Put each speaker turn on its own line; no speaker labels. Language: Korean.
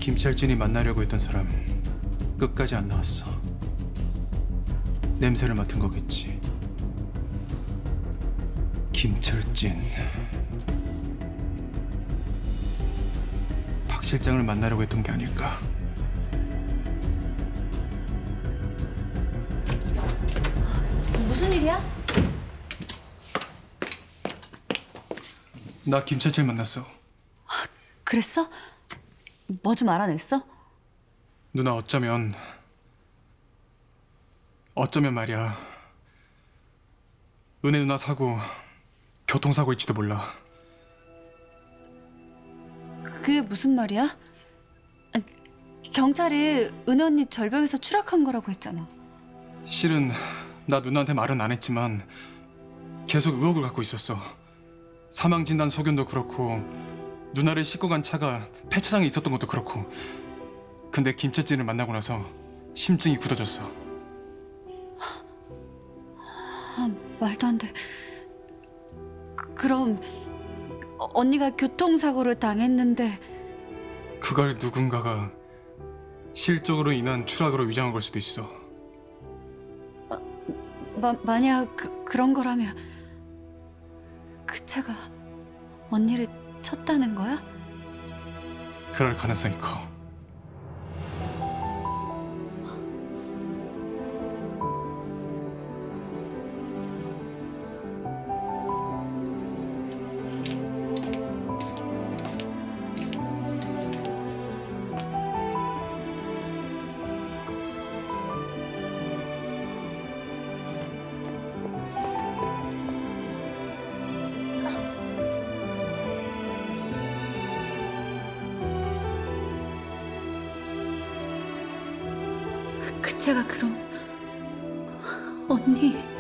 김철진이 만나려고 했던 사람 끝까지 안 나왔어. 냄새를 맡은 거겠지. 김철진. 박 실장을 만나려고 했던 게 아닐까.
무슨 일이야?
나 김철진 만났어.
그랬어? 뭐 좀 알아냈어?
누나 어쩌면 말이야. 은혜 누나 사고 교통사고일지도 몰라.
그게 무슨 말이야? 아니, 경찰이 은혜 언니 절벽에서 추락한 거라고 했잖아.
실은 나 누나한테 말은 안 했지만 계속 의혹을 갖고 있었어. 사망진단 소견도 그렇고 누나를 싣고 간 차가 폐차장에 있었던 것도 그렇고. 근데 김철진을 만나고 나서 심증이 굳어졌어.
아, 말도 안 돼. 그럼 언니가 교통사고를 당했는데
그걸 누군가가 실적으로 인한 추락으로 위장한 걸 수도 있어.
만약 그런 거라면 그 차가 언니를 쳤다는 거야?
그럴 가능성이 커.
그 차가 그럼 언니...